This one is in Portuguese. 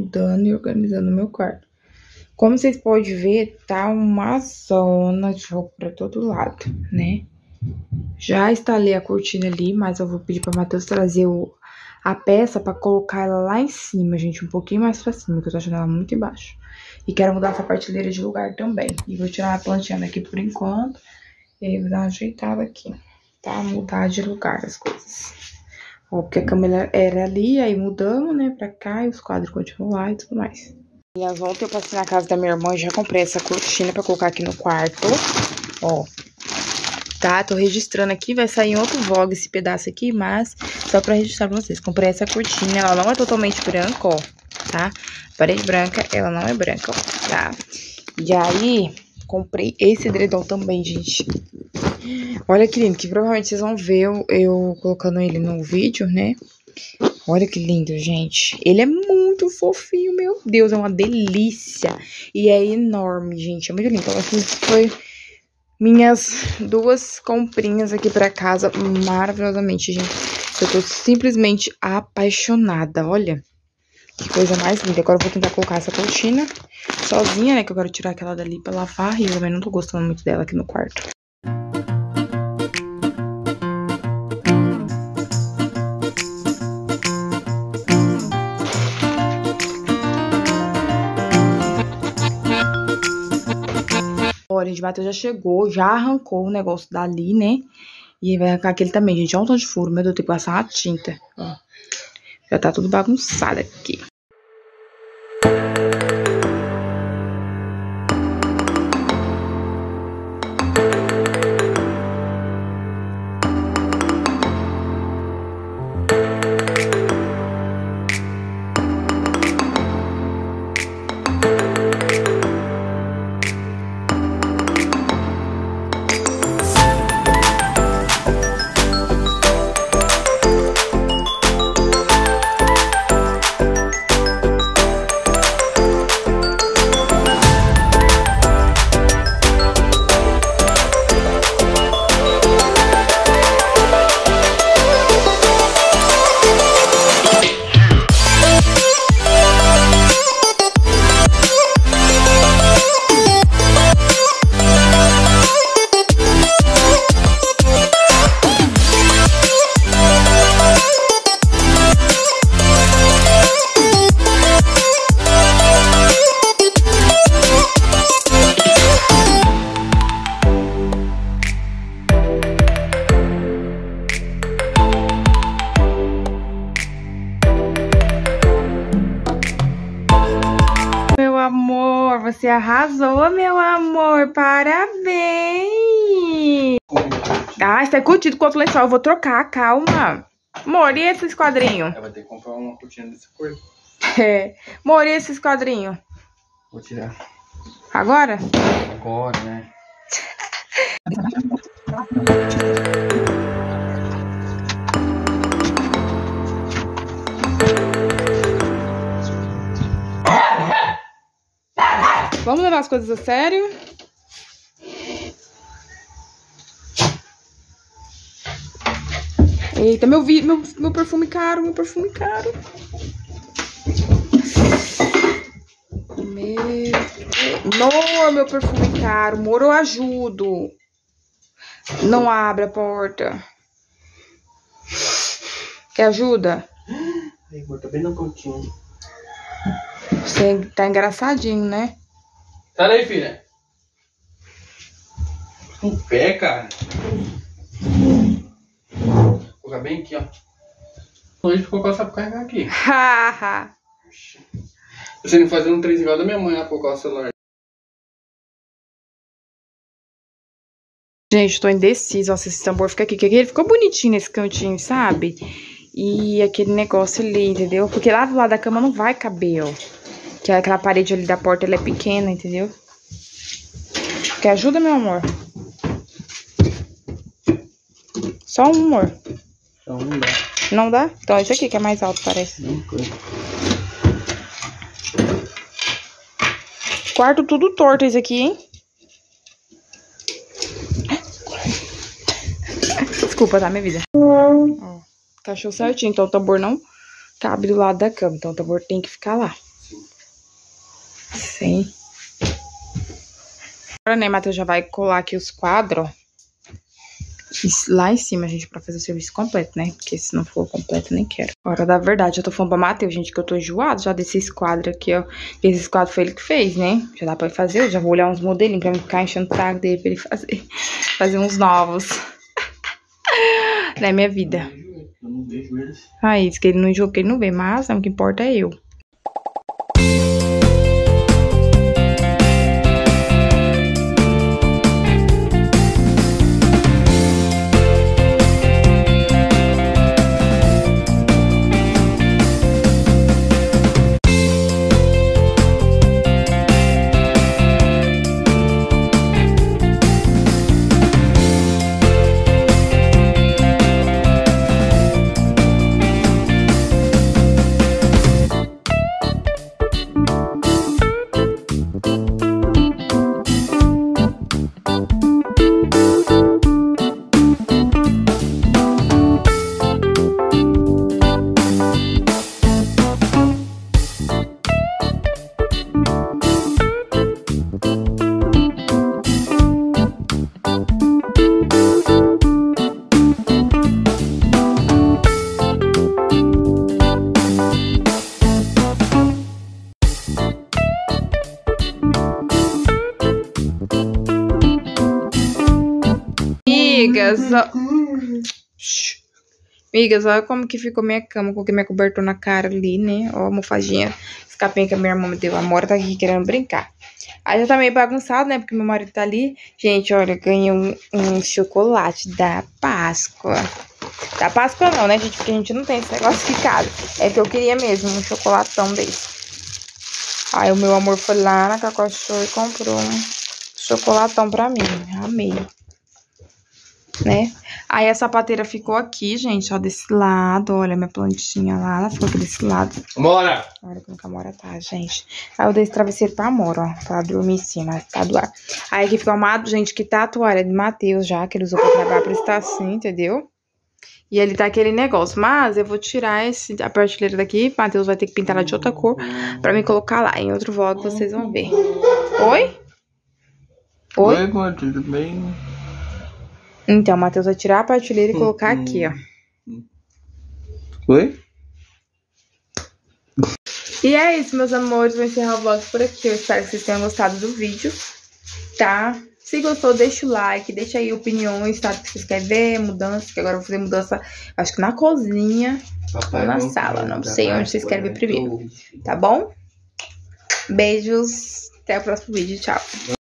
mudando e organizando o meu quarto. Como vocês podem ver, tá uma zona de roupa pra todo lado, né? Já instalei a cortina ali, mas eu vou pedir pra Matheus trazer a peça pra colocar ela lá em cima, gente. Um pouquinho mais pra cima, que eu tô achando ela muito embaixo. E quero mudar essa prateleira de lugar também. E vou tirar a plantinha daqui por enquanto. E aí vou dar uma ajeitada aqui, tá? Mudar de lugar as coisas. Ó, porque a cama era ali, aí mudamos, né, pra cá. E os quadros continuam lá e tudo mais. Aliás, ontem eu passei na casa da minha irmã e já comprei essa cortina pra colocar aqui no quarto. Ó. Tá, tô registrando aqui, vai sair em outro vlog esse pedaço aqui, mas só pra registrar pra vocês. Comprei essa cortina, ela não é totalmente branca, ó, tá? Parede branca, ela não é branca, ó, tá? E aí, comprei esse edredom também, gente. Olha que lindo, que provavelmente vocês vão ver eu colocando ele no vídeo, né? Olha que lindo, gente. Ele é muito fofinho, meu Deus, é uma delícia. E é enorme, gente, é muito lindo. Então, assim, foi minhas 2 comprinhas aqui pra casa, maravilhosamente, gente. Eu tô simplesmente apaixonada, olha. Que coisa mais linda. Agora eu vou tentar colocar essa cortina sozinha, né, que eu quero tirar aquela dali pra lavar. E eu também não tô gostando muito dela aqui no quarto. Olha, gente, o Matheus já chegou, já arrancou o negócio dali, né? E vai arrancar aquele também, gente. Olha um tanto de furo. Meu Deus, tem que passar uma tinta. Ó. Já tá tudo bagunçado aqui. Amor, você arrasou, meu amor, parabéns! Ah, você tá curtido com outro lençol, eu vou trocar, calma. Amor, e esses quadrinhos? Vai ter que comprar uma cortina dessa cor. É, amor, e esses quadrinhos? Vou tirar. Agora? Agora, né? Vamos levar as coisas a sério? Eita, meu perfume caro, meu perfume caro. Meu perfume caro. Amor, eu ajudo. Não abre a porta. Quer ajuda? Ai, amor, tá bem no cantinho. Você tá engraçadinho, né? Sai daí, filha. Um pé, cara. Vou colocar bem aqui, ó. Hoje ficou com essa pra carregar aqui. Haha. Você não fazendo um 3 igual da minha mãe, ela colocar o celular. Gente, tô indecisa. Nossa, esse tambor fica aqui. Porque ele ficou bonitinho nesse cantinho, sabe? E aquele negócio ali, entendeu? Porque lá do lado da cama não vai caber, ó. Que aquela parede ali da porta, ela é pequena, entendeu? Quer ajuda, meu amor? Só um, amor. Só um não dá. Não dá? Então esse aqui que é mais alto, parece. Quarto tudo torto esse aqui, hein? Desculpa, tá, minha vida? Ó, encaixou certinho, então o tambor não cabe do lado da cama. Então o tambor tem que ficar lá. Sim. Sim. Agora, né, Matheus já vai colar aqui os quadros. Lá em cima, gente, pra fazer o serviço completo, né? Porque se não for completo, eu nem quero. Hora da verdade, eu tô falando pra Matheus, gente, que eu tô enjoado já desses quadros aqui, ó. Esses quadros foi ele que fez, né? Já dá pra ele fazer, eu já vou olhar uns modelinhos pra mim ficar enchendo o saco dele pra ele fazer uns novos. Não é minha vida. Eu não vejo eles. Aí, diz que ele não enjoou porque ele não vê, mas o que importa é eu. Amigas, olha como que ficou minha cama. Coloquei minha cobertura na cara ali, né? Ó, a almofadinha. Esse capinha que a minha irmã me deu. A Mora tá aqui querendo brincar. Aí já tá meio bagunçado, né? Porque meu marido tá ali. Gente, olha, ganhei um chocolate da Páscoa. Da Páscoa não, né, gente? Porque a gente não tem esse negócio de casa. É que eu queria mesmo um chocolatão desse. Aí o meu amor foi lá na Cacau Show e comprou um chocolatão pra mim. Amei. Né? Aí a sapateira ficou aqui, gente, ó, desse lado. Olha, minha plantinha lá, ela ficou aqui desse lado. Amora! Olha como que a Amora tá, gente. Aí eu dei esse travesseiro pra Amora, ó, pra ela dormir em cima, tá do ar. Aí aqui ficou amado, gente, que tá a toalha de Matheus já, que ele usou pra trabalhar, pra estar assim, entendeu? E ele tá aquele negócio, mas eu vou tirar a prateleira daqui, Matheus vai ter que pintar ela de outra cor, pra mim colocar lá. Em outro vlog vocês vão ver. Oi? Oi? Oi, amor, tudo bem? Então, o Matheus vai tirar a prateleira e colocar aqui, ó. Oi? E é isso, meus amores. Vou encerrar o vlog por aqui. Eu espero que vocês tenham gostado do vídeo, tá? Se gostou, deixa o like, deixa aí opiniões, tá? Que vocês querem ver, mudança, que agora eu vou fazer mudança, acho que na cozinha ou na sala. Não sei onde vocês querem ver primeiro, tá bom? Beijos, até o próximo vídeo. Tchau.